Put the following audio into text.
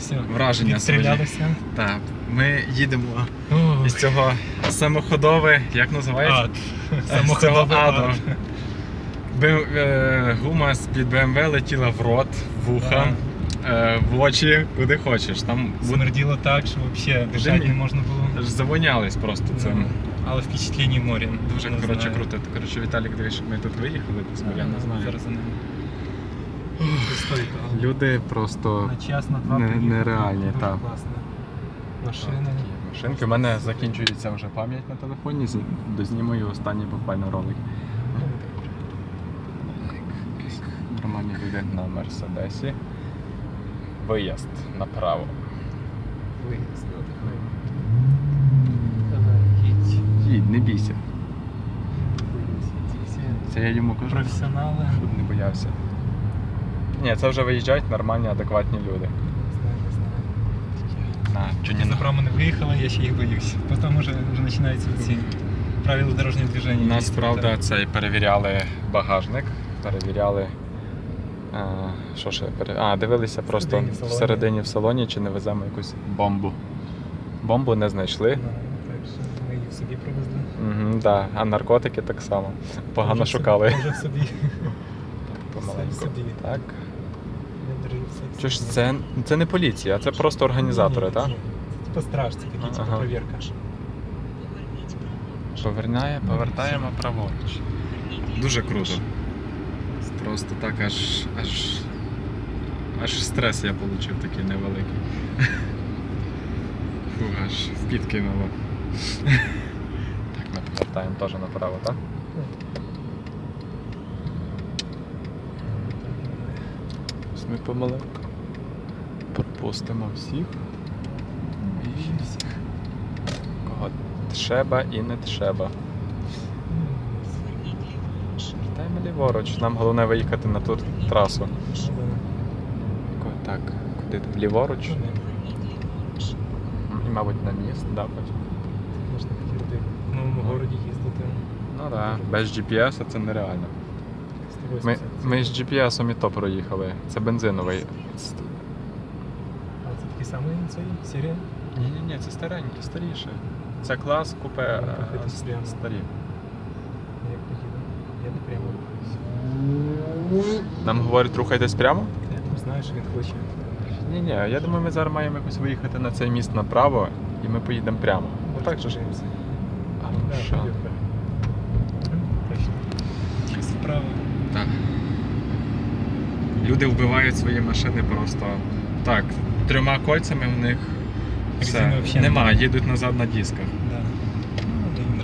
Все. Враження свої. Відстрілялися. Так, ми їдемо із цього самоходове, як називається? Самоходовий аду. ад. Гума з-під BMW летіла в рот, в вуха, в очі, куди хочеш. Там Смерділо так, що взагалі дишати не можна було. аж завонялись просто цим. Але впечатлення моря. Дуже круто. Коротше, Віталік, дивись, ми тут виїхали, я не знаю. Зараз за ними. Люди просто На час, на два нереальні, дуже так. класно. Машини. Машинки. У мене закінчується вже пам'ять на телефоні, дознімаю останній буквально ролик. Нормальні люди на Мерседесі. Виїзд направо. Виїзд. Давай, їдь. Їдь, не бійся. Це я йому кажу, Професіонали. щоб не боявся. Ні, це вже виїжджають нормальні, адекватні люди. Не знаю. Чуть направо не виїхали, я ще їх боюсь. Потім вже починаються ці правила дорожнього движення. У нас, правда, цей перевіряли багажник, перевіряли, що ще, дивилися просто всередині в салоні, чи не веземо якусь бомбу. Бомбу не знайшли. Так що ми їх собі привезли. Да. А наркотики так само. Погано шукали. Може в собі. Помаленьку. Собі. Так. Я держу все. Що ж, це не поліція, це просто організатори, так? Типа страж, це такий, типа Ага. перевірка. Повертаємо праворуч. Дуже круто. Просто так аж стрес я отримав такий невеликий. Фу, аж в піт кинуло. Так, ми повертаємо теж направо, так? Ось ми помаленьку пропустимо всіх. І всіх. Кого треба і не треба. Вертаємо ліворуч. Нам головне виїхати на ту трасу. Так, куди там? Ліворуч? І, мабуть, на міст, да, потім. Можна хотіти в новому городі їздити. Ну так, да. Без GPS це нереально. Ми з GPS-ом і то проїхали. Це бензиновий. А це такий самий цей серія? Ні, це старенький, старіше. Це клас, купе старі. Як поїду? Я не прямо рухаюсь. Нам говорять, рухайтесь прямо? Я знаю, що він хоче. Ні, я думаю, ми зараз маємо якось виїхати на цей міст направо і ми поїдемо прямо. Так же ж. А ну що? Точно. Справа. Так. Люди вбивають свої машини просто так. 3 кольцями в них все. Резини взагалі Нема, їдуть назад на дисках. Да.